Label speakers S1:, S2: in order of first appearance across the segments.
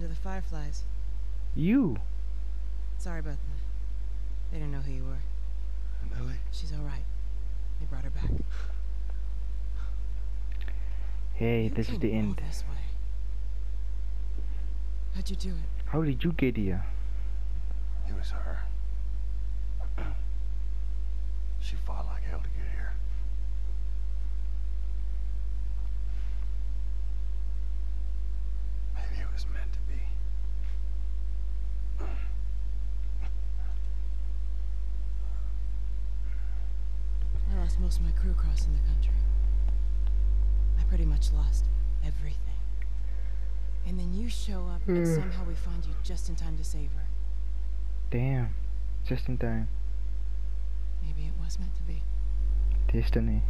S1: the Fireflies.
S2: You?
S1: Sorry about that. They didn't know who you were.
S3: And Ellie?
S1: She's alright. They brought her back.
S2: Hey,
S1: You
S2: this is
S1: came
S2: the
S1: all
S2: end.
S1: this way. How'd you do it?
S2: How did you get here?
S3: It was her. She fought like hell to get here. Maybe it was meant to be.
S1: I lost most of my crew crossing the country. I pretty much lost everything. And then you show up and somehow we find you just in time to save her.
S2: Damn, just in time.
S1: Maybe it was meant to be.
S2: Destiny.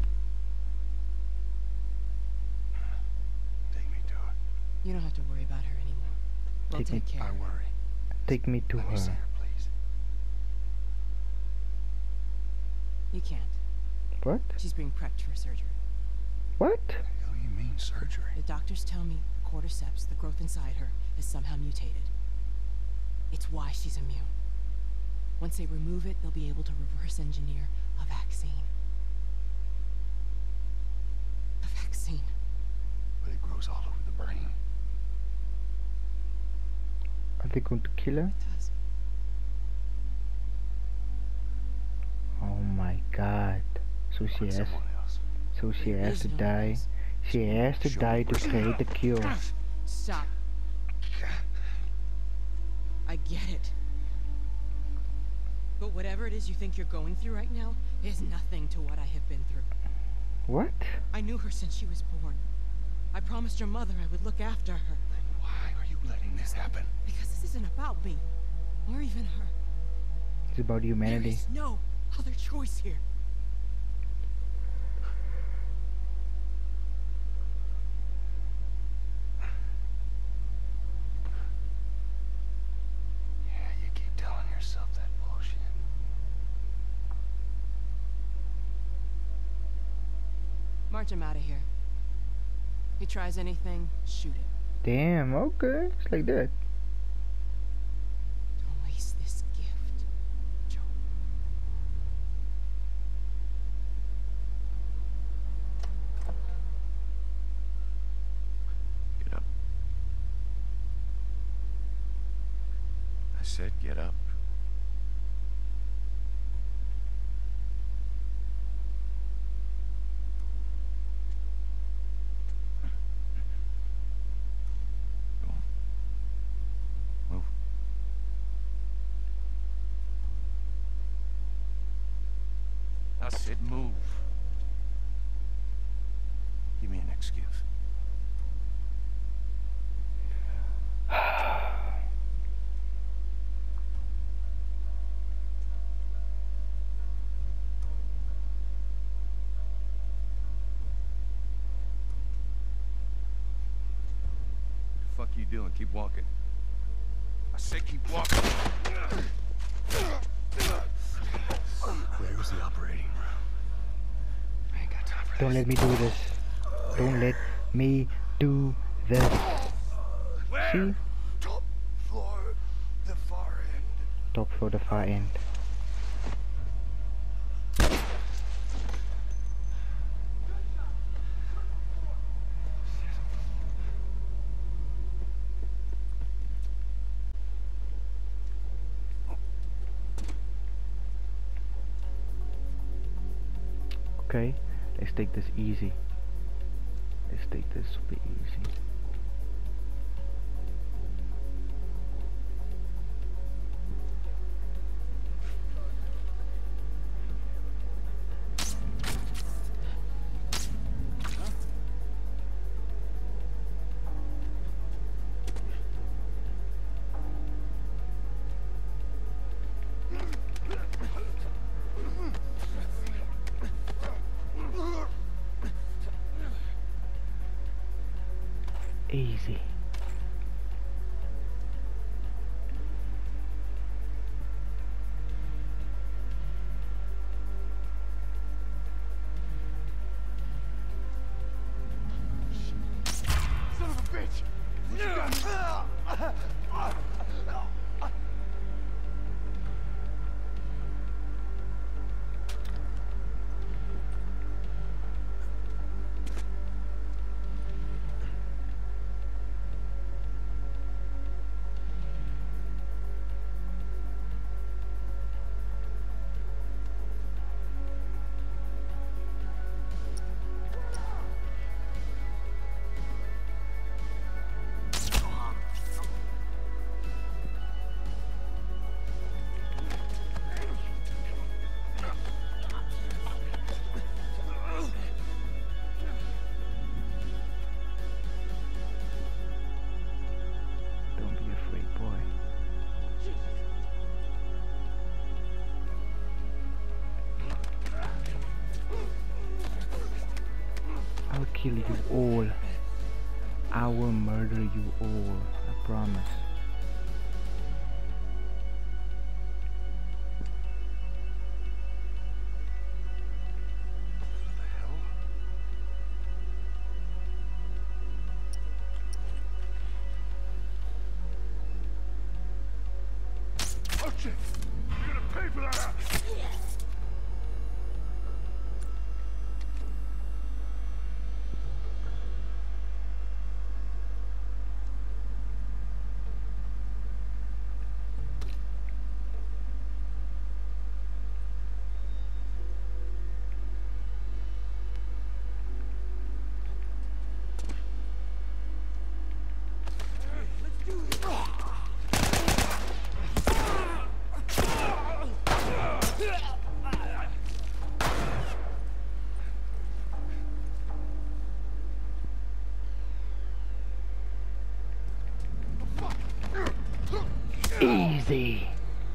S3: Take me to her.
S1: You don't have to worry about her anymore. We'll
S2: Take me-
S1: take care
S3: I
S1: of her.
S3: worry.
S2: Take me to
S3: Let me see
S2: her.
S3: her, please.
S1: You can't.
S2: What?
S1: She's being prepped for surgery.
S2: What?
S3: What the hell you mean surgery?
S1: The doctors tell me the cordyceps, the growth inside her, is somehow mutated. It's why she's immune. Once they remove it, they'll be able to reverse engineer a vaccine. A vaccine.
S3: But it grows all over the brain.
S2: Are they going to kill her?
S1: It does.
S2: Oh my god. So she
S3: Or
S2: has
S3: someone else.
S1: There
S2: to
S1: is no
S2: die.
S1: else.
S2: She has to
S3: Sure.
S2: die to create the cure.
S1: Stop. I get it. But whatever it is you think you're going through right now is nothing to what I have been through.
S2: What?
S1: I knew her since she was born. I promised her mother I would look after her.
S3: Then why are you letting this happen?
S1: Because this isn't about me, or even her.
S2: It's about
S1: There
S2: humanity.
S1: is no other choice here.
S3: Yeah, you keep telling yourself that bullshit.
S1: March him out of here. He tries anything, shoot it.
S2: Damn, okay. It's like that.
S1: Don't waste this gift, Joe.
S3: Get up. I said get up. Go on. Move. I said move. Give me an excuse. The fuck you doing? Keep walking. I said keep walking. Where's the operating room? I ain't got time for
S2: Don't
S3: this.
S2: let me do this. Don't let me do this.
S3: Where?
S2: See?
S3: Top floor, the far end.
S2: Top floor, the far end. Okay, let's take this easy. Let's take this super easy. Easy.
S3: Son of a bitch! What you got?
S2: kill you all. I will murder you all. I promise. Easy.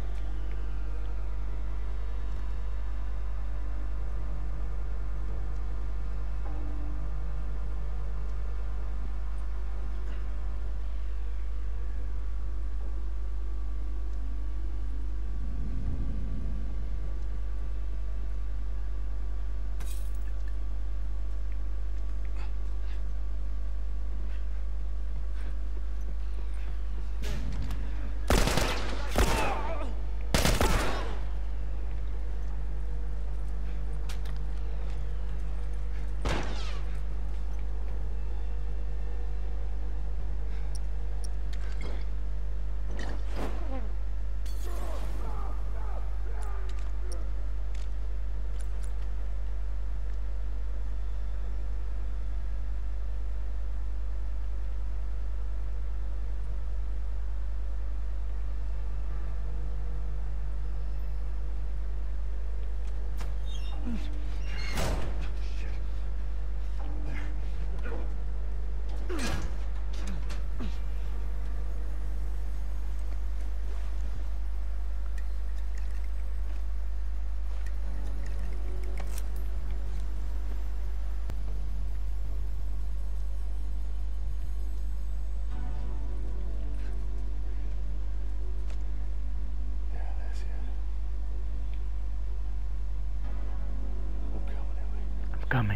S2: Coming.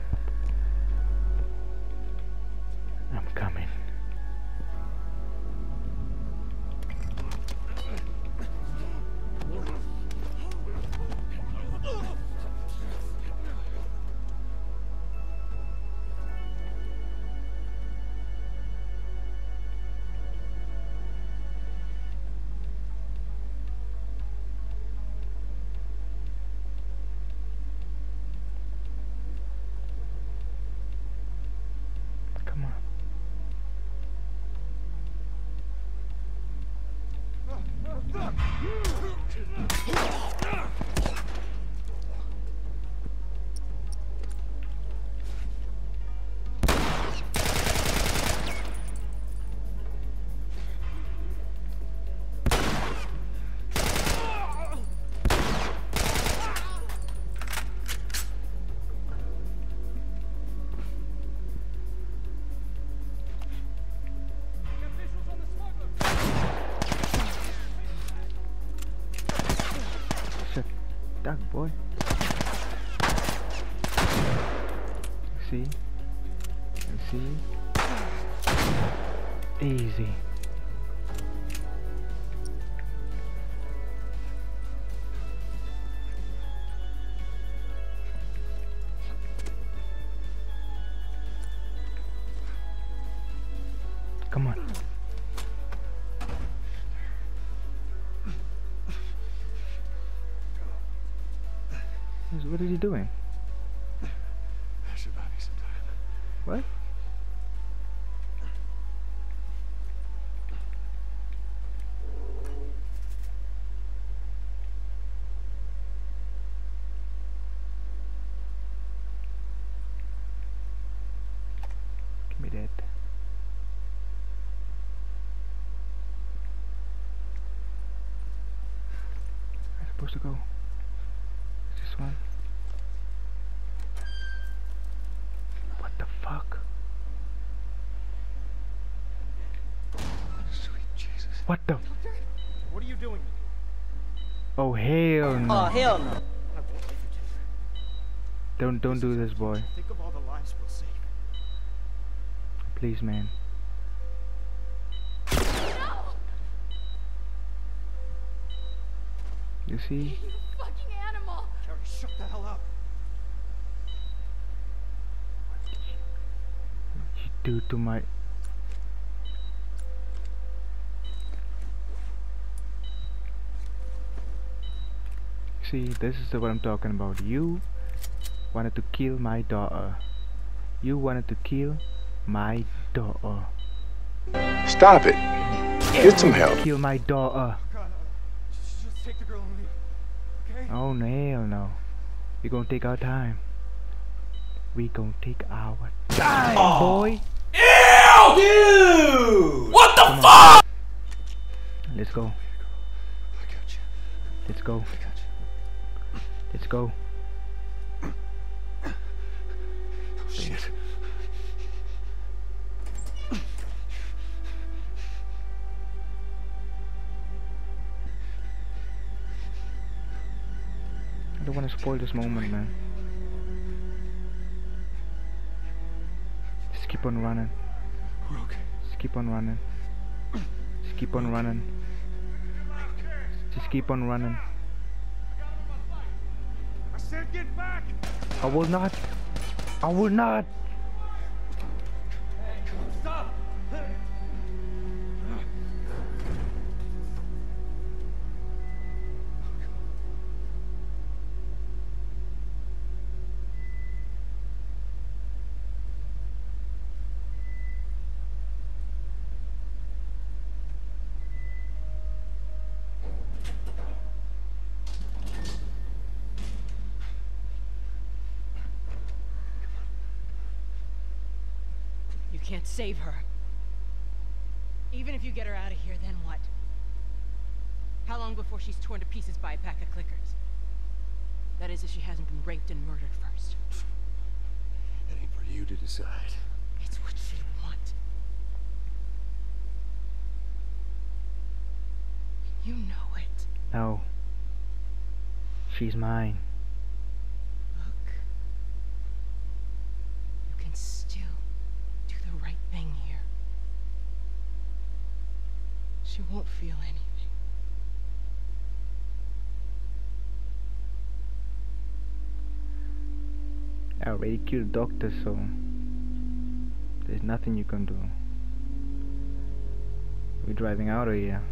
S2: I'm coming. Come on. Shit, duck boy. See? See? Easy. Come on. What is he doing?
S3: I should buy me some time.
S2: What? Give me that. Where am I supposed to go? Is this one? What the fuck? What the?
S4: What are you doing?
S2: Oh hell no!
S5: Oh hell no!
S4: I won't leave you, Jennifer.
S2: Don't do this, boy.
S4: Think of all the lives we'll save.
S2: Please, man. You see?
S6: You fucking animal!
S4: Carrie, shut the hell up.
S2: You do to my. See, this is what I'm talking about. You wanted to kill my daughter. You wanted to kill my daughter.
S3: Stop it. Get some help.
S2: Kill my daughter.
S4: God, just take the girl and leave. Okay?
S2: Oh no, hell no. We're gonna take our time. We gonna take our time, boy.
S5: Ew! Dude! What the
S2: fuck? Let's go.
S3: I got you.
S2: Let's go.
S3: I got you.
S2: Let's go.
S3: Oh, shit.
S2: I don't want to spoil this moment, man. Just keep on running.
S3: We're okay.
S2: Just keep on running. Just keep on running. Just keep on running.
S4: I said get back!
S2: I will not. I will not.
S4: Stop!
S1: You can't save her. Even if you get her out of here, then what? How long before she's torn to pieces by a pack of clickers? That is, if she hasn't been raped and murdered first.
S3: It ain't for you to decide.
S1: It's what she wants. You know it.
S2: No. She's mine.
S1: Look. You can still do the right thing here. She won't feel anything.
S2: I already killed the doctor, so there's nothing you can do. We're driving out of here.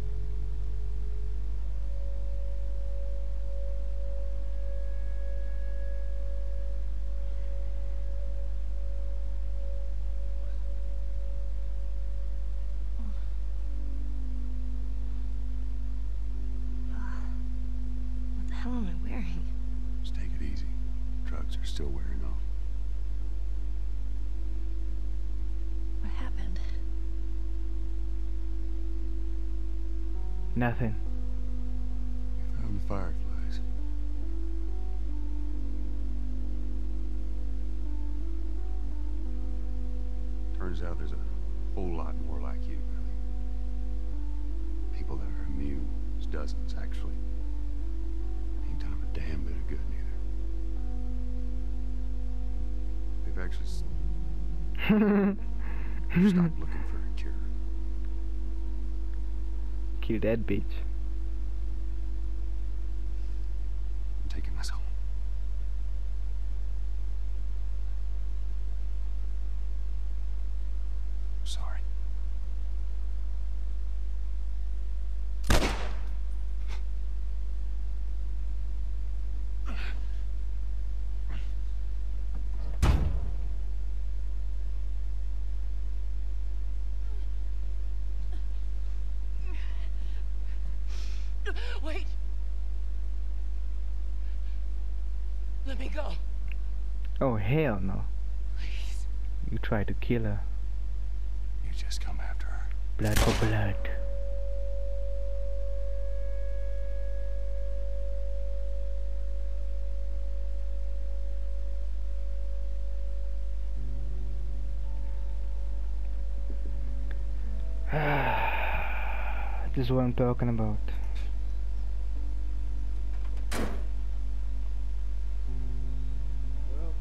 S6: What the hell am I wearing?
S3: Just take it easy. Drugs are still wearing off.
S6: What happened?
S2: Nothing.
S3: You found the fireflies. Turns out there's a whole lot more like you, Ellie. People that are immune. There's dozens, actually. Ain't done 'em a damn bit of good, neither. They've actually stopped looking for a cure.
S2: Kill that bitch.
S3: I'm taking us home. Sorry.
S1: Wait! Let me go.
S2: Oh hell no.
S1: Please.
S2: You tried to kill her.
S3: You just come after her.
S2: Blood for blood. This is what I'm talking about.
S3: Well,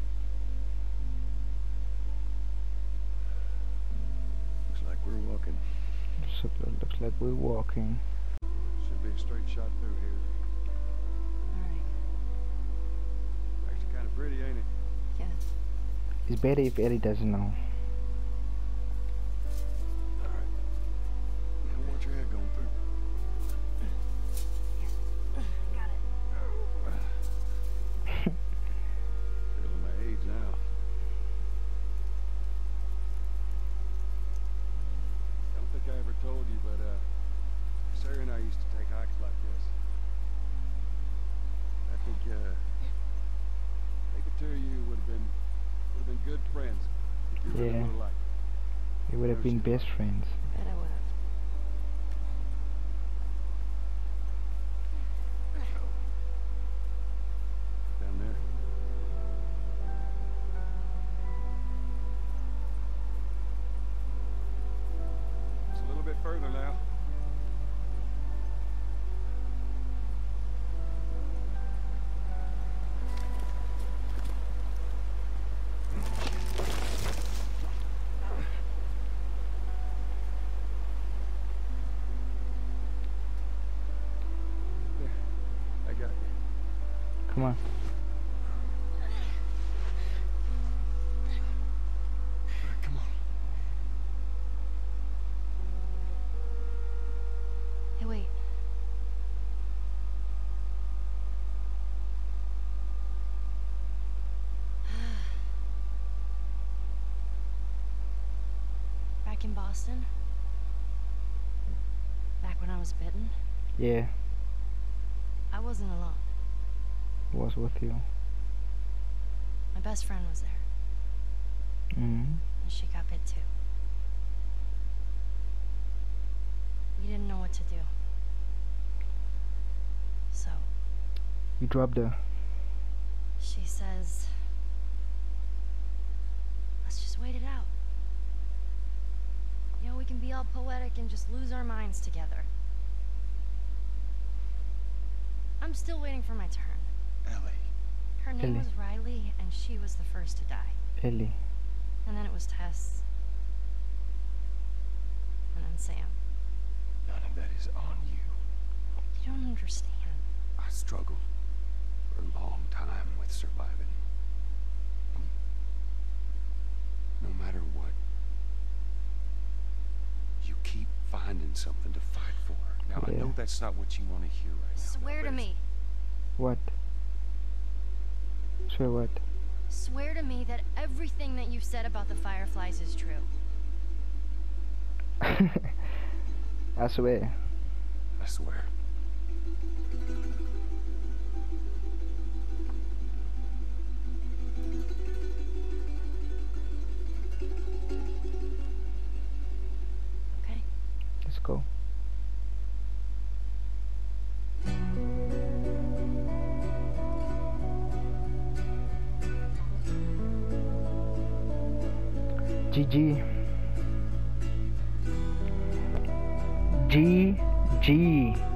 S3: looks like we're walking.
S2: So it looks like we're walking.
S3: Should be a straight shot through here.
S6: Alright.
S3: Actually kind of pretty, ain't it?
S6: Yeah.
S2: It's better if Ellie doesn't know.
S3: Alright. Now watch your head going through.
S6: Got it.
S3: Feeling my age now. Don't think I ever told you, but Sarah and I used to take hikes like this. I think the two of you would have been good friends if you really
S2: Yeah.
S3: would have liked.
S2: We would have been best friends.
S6: Bet I would have.
S3: Down there. It's a little bit further now. There. I got you.
S2: Come on.
S3: All right, come on.
S6: Hey, wait. Back in Boston? Back when I was bitten?
S2: Yeah,
S6: I wasn't alone.
S2: it was with you.
S6: My best friend was there,
S2: Mm-hmm.
S6: and she got bit too. We didn't know what to do. So,
S2: You dropped her.
S6: she says, let's just wait it out. You know, we can be all poetic and just lose our minds together. I'm still waiting for my turn.
S3: Ellie.
S6: Her name
S2: Ellie.
S6: was Riley, and she was the first to die.
S2: Ellie.
S6: And then it was Tess. And then Sam.
S3: None of that is on you.
S6: You don't understand.
S3: I struggled for a long time with surviving. No matter what, you keep finding something to fight for. Now, I
S2: Yeah.
S3: know that's not what you want to hear right now.
S6: Swear to
S3: but
S6: me.
S2: What? Swear what?
S6: Swear to me that everything that you've said about the Fireflies is true.
S2: I swear.
S3: I swear.
S6: Okay?
S2: Let's go. GG. GG.